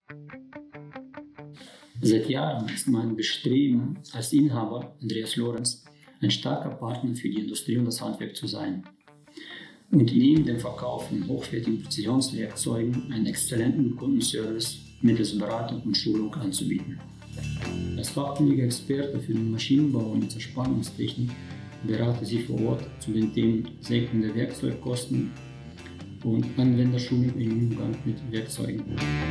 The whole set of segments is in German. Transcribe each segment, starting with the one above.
Seit Jahren ist mein Bestreben als Inhaber Andreas Lorenz, ein starker Partner für die Industrie und das Handwerk zu sein und neben dem Verkauf von hochwertigen Präzisionswerkzeugen einen exzellenten Kundenservice mittels Beratung und Schulung anzubieten. Als fachkundiger Experte für den Maschinenbau und die Zerspannungstechnik berate sie vor Ort zu den Themen sinkende Werkzeugkosten und Anwenderschulung im Umgang mit Werkzeugen.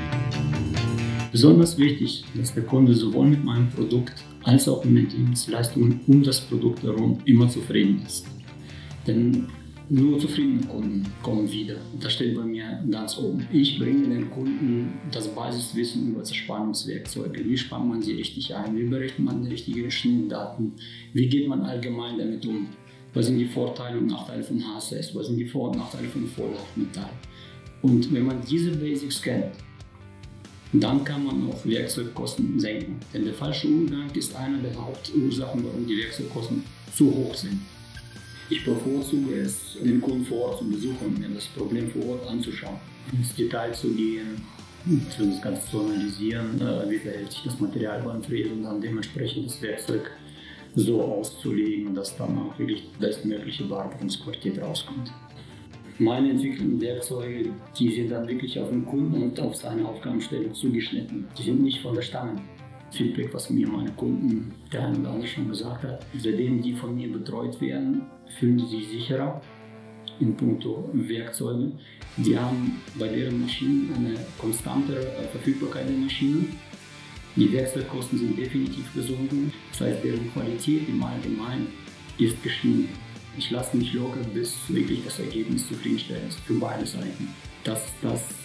Besonders wichtig, dass der Kunde sowohl mit meinem Produkt als auch mit den Dienstleistungen um das Produkt herum immer zufrieden ist. Denn nur zufriedene Kunden kommen wieder. Das steht bei mir ganz oben. Ich bringe den Kunden das Basiswissen über Zerspannungswerkzeuge. Wie spannt man sie richtig ein? Wie berechnet man die richtigen Schnittdaten? Wie geht man allgemein damit um? Was sind die Vorteile und Nachteile von HSS? Was sind die Vor- und Nachteile von Vollhaftmetall? Und wenn man diese Basics kennt, dann kann man auch Werkzeugkosten senken. Denn der falsche Umgang ist eine der Hauptursachen, warum die Werkzeugkosten zu hoch sind. Ich bevorzuge es, den Kunden vor Ort zu besuchen und mir das Problem vor Ort anzuschauen, ins Detail zu gehen, das Ganze zu analysieren, wie verhält sich das Material beim Fräsen und dann dementsprechend das Werkzeug so auszulegen, dass dann auch wirklich das bestmögliche Bearbeitungsqualität rauskommt. Meine entwickelten Werkzeuge, die sind dann wirklich auf den Kunden und auf seine Aufgabenstellung zugeschnitten. Die sind nicht von der Stange. Feedback, was mir meine Kunden, der eine oder andere schon gesagt hat, seitdem die von mir betreut werden, fühlen sie sich sicherer in puncto Werkzeuge. Die haben bei deren Maschinen eine konstantere Verfügbarkeit der Maschinen. Die Werkzeugkosten sind definitiv gesunken, das heißt, deren Qualität im Allgemeinen ist gestiegen. Ich lasse mich locker, bis wirklich das Ergebnis zufriedenstellend ist für beide Seiten. Das ist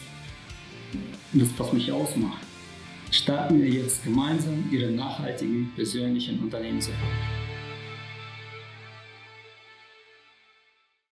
das, was mich ausmacht. Starten wir jetzt gemeinsam Ihren nachhaltigen persönlichen Unternehmenserfolg.